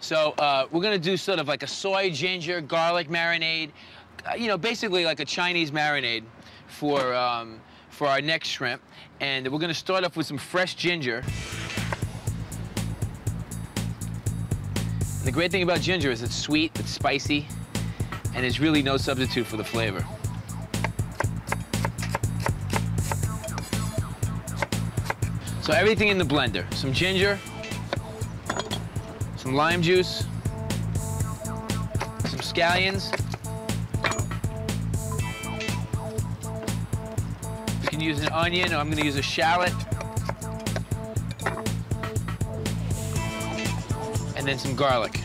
So we're gonna do sort of like a soy, ginger, garlic marinade. You know, basically like a Chinese marinade for our next shrimp. And we're gonna start off with some fresh ginger. And the great thing about ginger is it's sweet, it's spicy, and there's really no substitute for the flavor. So everything in the blender. Some ginger, some lime juice, some scallions. You can use an onion, or I'm gonna use a shallot. And then some garlic.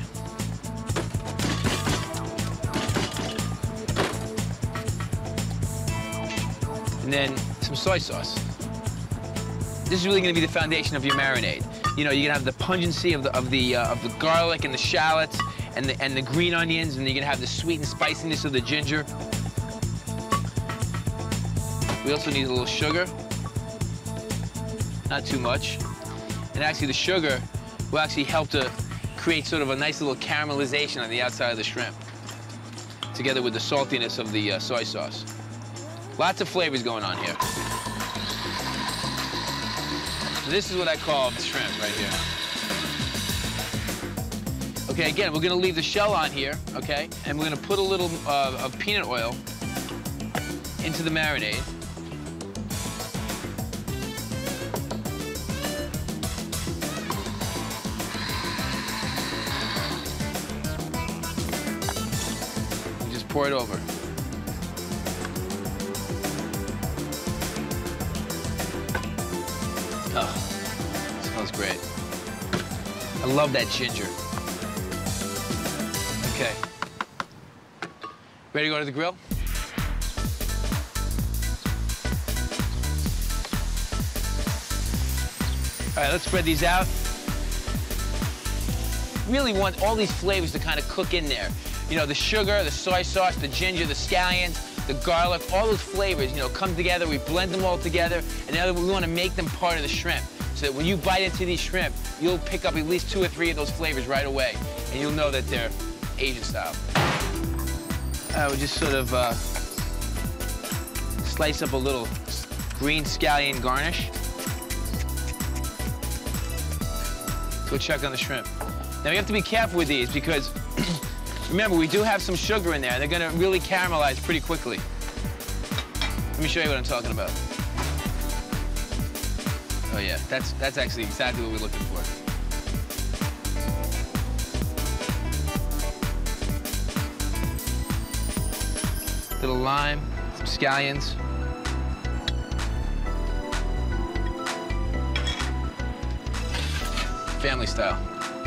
And then some soy sauce. This is really going to be the foundation of your marinade. You know, you're going to have the pungency of the garlic and the shallots and the green onions, and you're going to have the sweet and spiciness of the ginger. We also need a little sugar, not too much. And actually, the sugar will actually help to create sort of a nice little caramelization on the outside of the shrimp, together with the saltiness of the soy sauce. Lots of flavors going on here. So this is what I call the shrimp right here. Okay, again, we're gonna leave the shell on here, okay? And we're gonna put a little of peanut oil into the marinade. And just pour it over. Oh, smells great. I love that ginger. Okay. Ready to go to the grill? All right, let's spread these out. Really want all these flavors to kind of cook in there. You know, the sugar, the soy sauce, the ginger, the scallions, the garlic, all those flavors, you know, come together. We blend them all together, and now we want to make them part of the shrimp, so that when you bite into these shrimp, you'll pick up at least 2 or 3 of those flavors right away, and you'll know that they're Asian style. We just sort of slice up a little green scallion garnish. Go check on the shrimp. Now, you have to be careful with these because remember, we do have some sugar in there, and they're gonna really caramelize pretty quickly. Let me show you what I'm talking about. Oh yeah, that's actually exactly what we're looking for. Little lime, some scallions. Family style.